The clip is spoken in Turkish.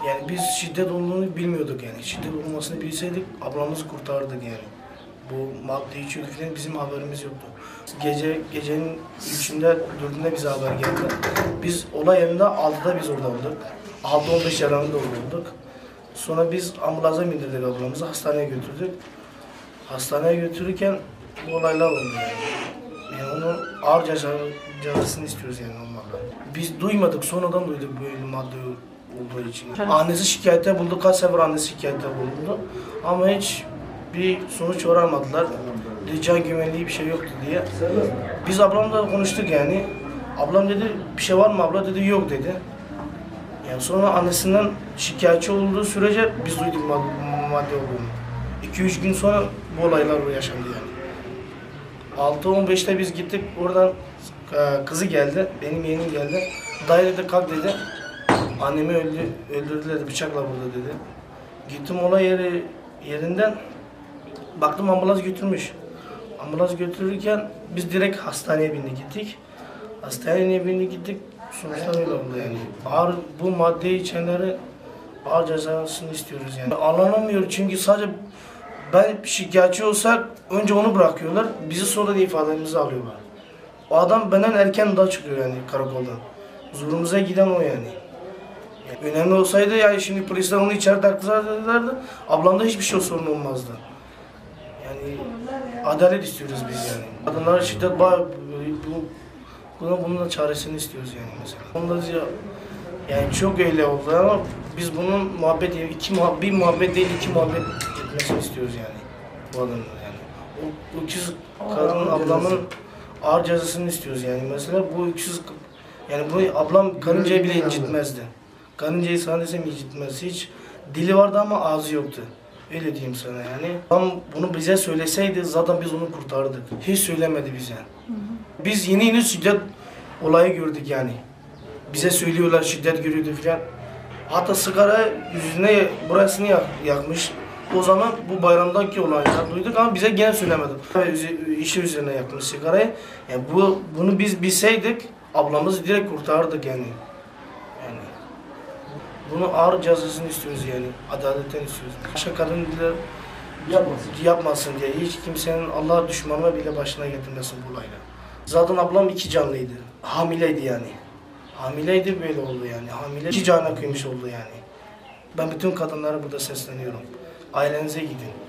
Yani biz şiddet olduğunu bilmiyorduk yani. Şiddet olmasını bilseydik ablamızı kurtardık yani. Bu madde içiyordu falan, bizim haberimiz yoktu. Gecenin 3'ünde 4'ünde bize haber geldi. Biz olay yerinde 6'da biz orada olduk. 6-15 yaranında olduk. Sonra biz ambulansa bindirdik ablamızı, hastaneye götürdük. Hastaneye götürürken bu olaylar oldu yani. Yani onun ağır cezasını istiyoruz yani onlarla. Biz duymadık, sonradan duyduk böyle madde olduğu için. Annesi şikayette buldu, kaç sefer annesi şikayette bulundu. Ama hiç bir sonuç varamadılar. Can güvenliği bir şey yoktu diye. Biz ablamla konuştuk yani. Ablam dedi, bir şey var mı abla? Dedi, yok dedi. Yani sonra annesinden şikayetçi olduğu sürece biz duyduk madde olduğunu. 2-3 gün sonra bu olaylar yaşandı yani. 6-15'te biz gittik, oradan kızı geldi, benim yeğenim geldi. Dayı dedi, kalk dedi. Annemi öldürdüler dedi, bıçakla vurdu dedi. Gittim olay yerinden, baktım ambulans götürmüş. Ambulans götürürken biz direkt hastaneye bindik gittik. Hastaneye bindik gittik, sonuçta öyle oldu yani. Ağır, bu maddeyi içenleri ağır cezasını istiyoruz yani. Anlamıyor çünkü sadece ben şikayetçi olsak önce onu bırakıyorlar, bizi sonra da ifademizi alıyorlar. O adam benden erken daha çıkıyor yani karakoldan. Huzurumuza giden o yani. Önemli olsaydı yani şimdi polisler onu içeri taktılardı, ablamda hiçbir şey sorun olmazdı. Yani adalet istiyoruz biz yani. Kadınlara şiddet bunun da çaresini istiyoruz yani mesela. Yani çok öyle oldu ama biz bunun bir muhabbet değil, iki muhabbet etmesini istiyoruz yani bu adamın yani. O öküz kadının ablamın ağır cezasını istiyoruz yani mesela bu öküz yani bunu ablam karıncayı bile incitmezdi. Karıncayı sana desem incitmez hiç. Dili vardı ama ağzı yoktu. Öyle diyeyim sana yani. Tam bunu bize söyleseydi zaten biz onu kurtardık. Hiç söylemedi bize. Biz yeni şiddet olayı gördük yani. Bize söylüyorlar şiddet görüyordu filan. Hatta sigara yüzüne burasını yakmış. O zaman bu bayramdaki olaylar duyduk ama bize gene söylemedi. İşi üzerine yakmış sigarayı. Yani bunu biz bilseydik ablamızı direkt kurtardık yani. Bunu ağır cezasını istiyoruz yani. Adaletten istiyoruz. Başka kadın bile yapmasın diye. Hiç kimsenin Allah düşmanına bile başına getirmesin bu olayla. Zaten ablam 2 canlıydı. Hamileydi yani. Hamileydi böyle oldu yani. Hamile 2 cana kıymış oldu yani. Ben bütün kadınlara burada sesleniyorum. Ailenize gidin.